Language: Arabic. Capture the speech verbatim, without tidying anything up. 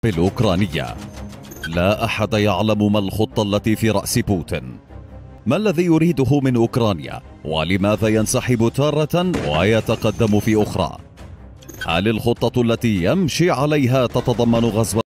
الأوكرانية. لا أحد يعلم ما الخطة التي في رأس بوتين. ما الذي يريده من أوكرانيا؟ ولماذا ينسحب تارة ويتقدم في أخرى؟ هل الخطة التي يمشي عليها تتضمن غزو